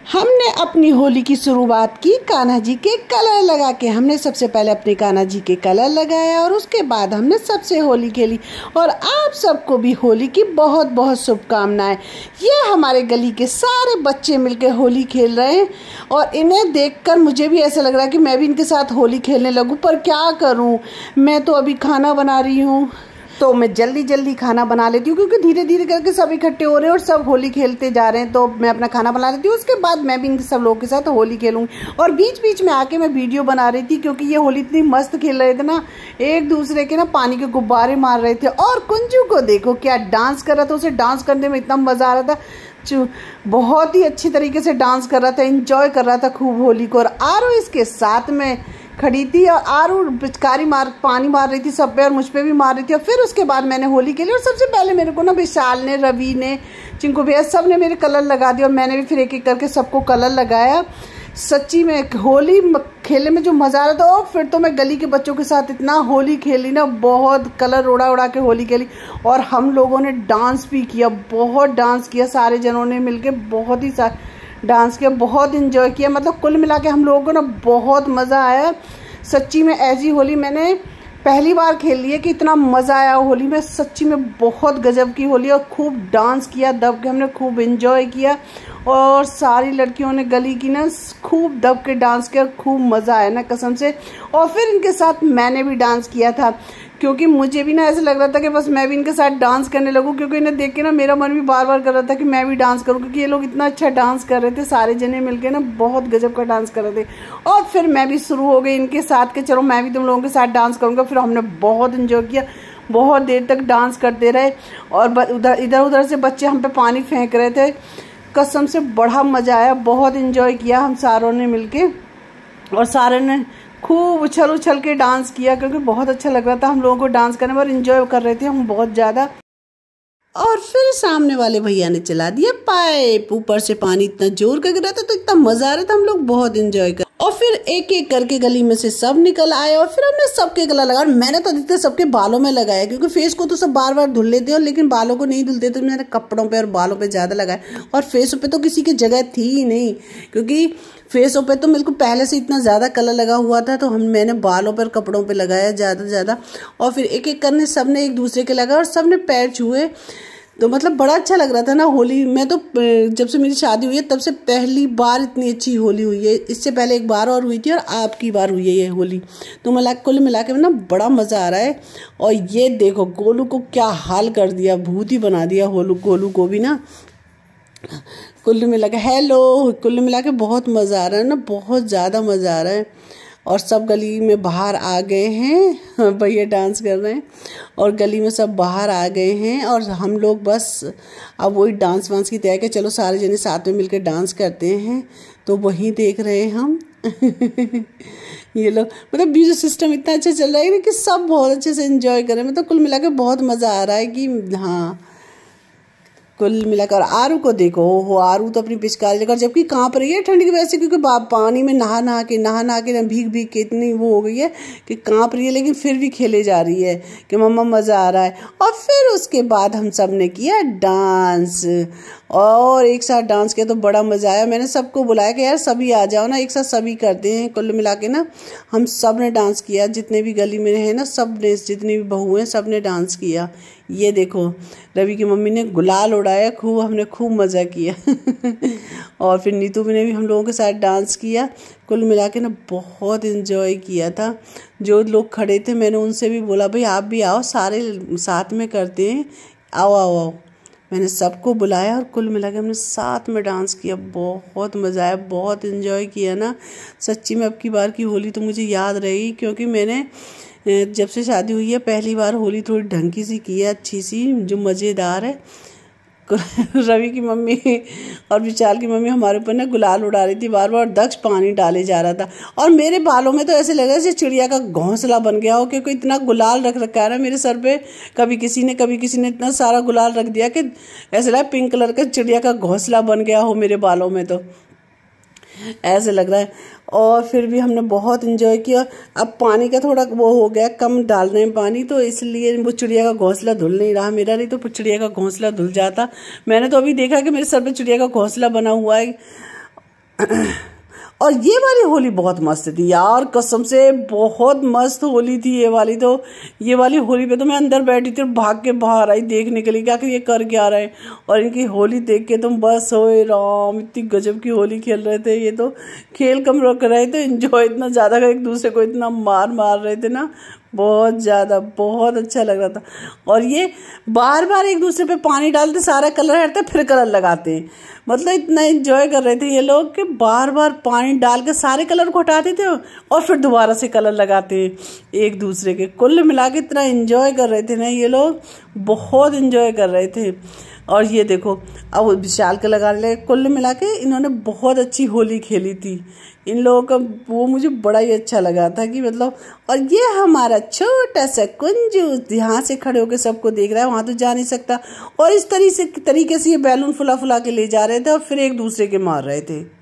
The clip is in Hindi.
हमने अपनी होली की शुरुआत की कान्हा जी के कलर लगा के। हमने सबसे पहले अपने कान्हा जी के कलर लगाया और उसके बाद हमने सबसे होली खेली। और आप सबको भी होली की बहुत बहुत शुभकामनाएं। ये हमारे गली के सारे बच्चे मिलकर होली खेल रहे हैं और इन्हें देखकर मुझे भी ऐसा लग रहा है कि मैं भी इनके साथ होली खेलने लगूं, पर क्या करूं, मैं तो अभी खाना बना रही हूं, तो मैं जल्दी जल्दी खाना बना लेती हूँ क्योंकि धीरे धीरे करके सब इकट्ठे हो रहे हैं और सब होली खेलते जा रहे हैं। तो मैं अपना खाना बना लेती हूँ, उसके बाद मैं भी इन सब लोगों के साथ होली खेलूँगी। और बीच बीच में आके मैं वीडियो बना रही थी क्योंकि ये होली इतनी मस्त खेल रहे थे ना, एक दूसरे के ना पानी के गुब्बारे मार रहे थे। और कुंजू को देखो क्या डांस कर रहा था, उसे डांस करने में इतना मज़ा आ रहा था, बहुत ही अच्छी तरीके से डांस कर रहा था, एंजॉय कर रहा था खूब होली को। और आरू इसके साथ में खड़ी थी और आरू पिचकारी पानी मार रही थी सब पे और मुझ पे भी मार रही थी। और फिर उसके बाद मैंने होली खेली और सबसे पहले मेरे को ना विशाल ने, रवि ने, चिंकू भैया सब ने मेरे कलर लगा दिया और मैंने भी फिर एक एक करके सबको कलर लगाया। सच्ची में होली खेलने में जो मज़ा आ रहा था। और फिर तो मैं गली के बच्चों के साथ इतना होली खेली ना, बहुत कलर उड़ा उड़ा के होली खेली। और हम लोगों ने डांस भी किया, बहुत डांस किया, सारे जनों ने मिलके बहुत ही डांस किया, बहुत इंजॉय किया। मतलब कुल मिला के हम लोगों को ना बहुत मज़ा आया। सच्ची में ऐसी होली मैंने पहली बार खेल ली है कि इतना मज़ा आया होली में। सच्ची में बहुत गजब की होली और खूब डांस किया, दब के हमने खूब इंजॉय किया। और सारी लड़कियों ने गली की ना खूब दब के डांस किया, खूब मज़ा आया ना कसम से। और फिर इनके साथ मैंने भी डांस किया था क्योंकि मुझे भी ना ऐसा लग रहा था कि बस मैं भी इनके साथ डांस करने लगूं, क्योंकि इन्हें देख के ना मेरा मन भी बार बार कर रहा था कि मैं भी डांस करूं, क्योंकि ये लोग इतना अच्छा डांस कर रहे थे, सारे जने मिलके ना बहुत गजब का डांस कर रहे थे। और फिर मैं भी शुरू हो गई इनके साथ के चलो मैं भी तुम लोगों के साथ डांस करूँगा। फिर हमने बहुत इंजॉय किया, बहुत देर तक डांस करते रहे। और इधर उधर से बच्चे हम पे पानी फेंक रहे थे, कसम से बड़ा मज़ा आया, बहुत इंजॉय किया हम सारों ने मिलके। और सारे ने खूब उछल उछल के डांस किया क्योंकि बहुत अच्छा लग रहा था हम लोगों को डांस करने में और इंजॉय कर रहे थे हम बहुत ज़्यादा। और फिर सामने वाले भैया ने चला दिया पाइप, ऊपर से पानी इतना जोर का गिर रहा था तो इतना मज़ा आ रहा था, हम लोग बहुत इंजॉय कर। और फिर एक एक करके गली में से सब निकल आए और फिर हमने सबके गला लगाया। मैंने तो अधिकतर सबके बालों में लगाया क्योंकि फेस को तो सब बार बार धुल लेते हैं, लेकिन बालों को नहीं धुलते, तो मैंने कपड़ों पे और बालों पे ज़्यादा लगाया। और फेस पे तो किसी की जगह थी ही नहीं क्योंकि फेसों पे तो मेरे को पहले से इतना ज़्यादा कलर लगा हुआ था, तो मैंने बालों पर कपड़ों पे लगाया ज़्यादा से ज़्यादा। और फिर एक एक करने सब ने एक दूसरे के लगाया और सब ने पैर छुए, तो मतलब बड़ा अच्छा लग रहा था ना होली में। तो जब से मेरी शादी हुई है तब से पहली बार इतनी अच्छी होली हुई है। इससे पहले एक बार और हुई थी और आपकी बार हुई है ये होली। तो कुल मिला के ना बड़ा मज़ा आ रहा है। और ये देखो गोलू को क्या हाल कर दिया, भूत ही बना दिया गोलू को भी ना। कुल मिला के कुल मिला के बहुत मज़ा आ रहा है ना, बहुत ज़्यादा मज़ा आ रहा है। और सब गली में बाहर आ गए हैं, भैया डांस कर रहे हैं और गली में सब बाहर आ गए हैं। और हम लोग बस अब वही डांस वांस की तैयारी के चलो सारे जने साथ में मिलकर डांस करते हैं, तो वही देख रहे हैं हम। ये लोग मतलब म्यूजिक सिस्टम इतना अच्छा चल रहा है कि सब बहुत अच्छे से एंजॉय कर रहे हैं। मतलब कुल मिला के बहुत मज़ा आ रहा है कि हाँ, कुल मिलाकर। आरू को देखो, हो आरू तो अपनी पिचकारी लेकर जबकि कांप रही है ठंड की वजह से, क्योंकि पानी में नहा नहा के ना भीग भीग के इतनी वो हो गई है कि कांप रही है, लेकिन फिर भी खेले जा रही है कि मम्मा मज़ा आ रहा है। और फिर उसके बाद हम सब ने किया डांस और एक साथ डांस किया तो बड़ा मज़ा आया। मैंने सबको बुलाया कि यार सभी आ जाओ ना, एक साथ सभी करते हैं। कुल मिला के ना हम सब ने डांस किया, जितने भी गली में हैं ना सब ने, जितनी भी बहू हैं सब ने डांस किया। ये देखो रवि की मम्मी ने गुलाल उड़ाया खूब, हमने खूब मज़ा किया। और फिर नीतू ने भी हम लोगों के साथ डांस किया। कुल मिला के ना बहुत इन्जॉय किया था। जो लोग खड़े थे मैंने उनसे भी बोला भाई आप भी आओ, सारे साथ में करते हैं, आओ आओ आओ। मैंने सबको बुलाया और कुल मिला के हमने साथ में डांस किया, बहुत मज़ा आया, बहुत इन्जॉय किया ना। सच्ची में अब की बार की होली तो मुझे याद रहेगी क्योंकि मैंने जब से शादी हुई है पहली बार होली थोड़ी ढंग की सी की है, अच्छी सी जो मज़ेदार है। रवि की मम्मी और विशाल की मम्मी हमारे ऊपर ना गुलाल उड़ा रही थी बार बार, दक्ष पानी डाले जा रहा था। और मेरे बालों में तो ऐसे लग रहा है जैसे चिड़िया का घोंसला बन गया हो, क्योंकि इतना गुलाल रख रखा है ना मेरे सर पे। कभी किसी ने इतना सारा गुलाल रख दिया कि ऐसे लगा पिंक कलर का चिड़िया का घोंसला बन गया हो मेरे बालों में, तो ऐसे लग रहा है। और फिर भी हमने बहुत इंजॉय किया। अब पानी का थोड़ा वो हो गया, कम डाल रहे हैं पानी, तो इसलिए वो चिड़िया का घोंसला धुल नहीं रहा मेरा, नहीं तो चिड़िया का घोंसला धुल जाता। मैंने तो अभी देखा कि मेरे सर पे चिड़िया का घोंसला बना हुआ है। और ये वाली होली बहुत मस्त थी यार, कसम से बहुत मस्त होली थी ये वाली। तो ये वाली होली पे तो मैं अंदर बैठी थी और भाग के बाहर आई देखने के लिए क्या कि ये कर क्या रहे हैं। और इनकी होली देख के तुम बस होए राम, इतनी गजब की होली खेल रहे थे। ये तो खेल कम रोक रहे थे, एंजॉय इतना ज़्यादा एक दूसरे को इतना मार रहे थे ना, बहुत ज़्यादा, बहुत अच्छा लग रहा था। और ये बार बार एक दूसरे पे पानी डालते, सारा कलर हटता फिर कलर लगाते हैं। मतलब इतना एंजॉय कर रहे थे ये लोग कि बार बार पानी डाल के सारे कलर को हटाते थे और फिर दोबारा से कलर लगाते एक दूसरे के। कुल मिला के इतना एंजॉय कर रहे थे ना ये लोग, बहुत एंजॉय कर रहे थे। और ये देखो अब विशाल के लगाने लगे। कुल मिला के इन्होंने बहुत अच्छी होली खेली थी। इन लोगों का वो मुझे बड़ा ही अच्छा लगा था कि मतलब। और ये हमारा छोटा सा कुंजू यहाँ से खड़े होकर सबको देख रहा है, वहाँ तो जा नहीं सकता। और इस तरीके से ये बैलून फुला फुला के ले जा रहे थे और फिर एक दूसरे के मार रहे थे।